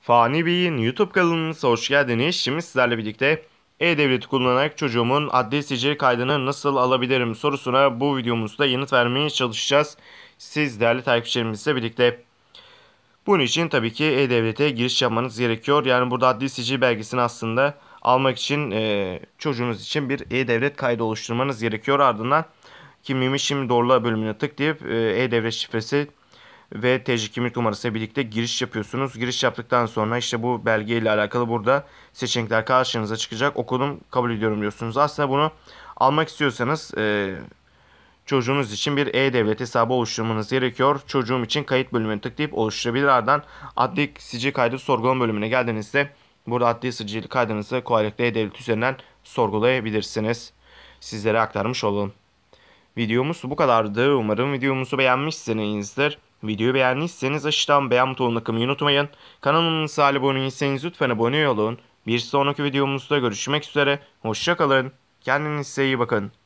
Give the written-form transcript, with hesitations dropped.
Fani Bey'in YouTube kanalımıza hoş geldiniz. Şimdi sizlerle birlikte E-Devleti kullanarak çocuğumun adli sicil kaydını nasıl alabilirim sorusuna bu videomuzda yanıt vermeye çalışacağız. Siz değerli takipçilerimizle birlikte. Bunun için tabii ki E-Devlet'e giriş yapmanız gerekiyor. Yani burada adli sicil belgesini aslında almak için çocuğunuz için bir E-Devlet kaydı oluşturmanız gerekiyor. Ardından kimliğimi şimdi doğrula bölümüne tıklayıp E-Devlet şifresi ve TC kimlik numarası birlikte giriş yapıyorsunuz. Giriş yaptıktan sonra işte bu belge ile alakalı burada seçenekler karşınıza çıkacak. Okudum, kabul ediyorum diyorsunuz. Aslında bunu almak istiyorsanız çocuğunuz için bir E-Devlet hesabı oluşturmanız gerekiyor. Çocuğum için kayıt bölümüne tıklayıp oluşturabilir. Ardından adli sicil kaydı sorgulama bölümüne geldiğinizde burada adli sicil kaydınızı kolaylıkla E-Devlet üzerinden sorgulayabilirsiniz. Sizlere aktarmış olalım. Videomuz bu kadardı. Umarım videomuzu beğenmişsinizdir. Videoyu beğendiyseniz aşağıdan beğen butonuna kılmayı unutmayın. Kanalımıza abone değilseniz lütfen abone olun. Bir sonraki videomuzda görüşmek üzere. Hoşça kalın. Kendinize iyi bakın.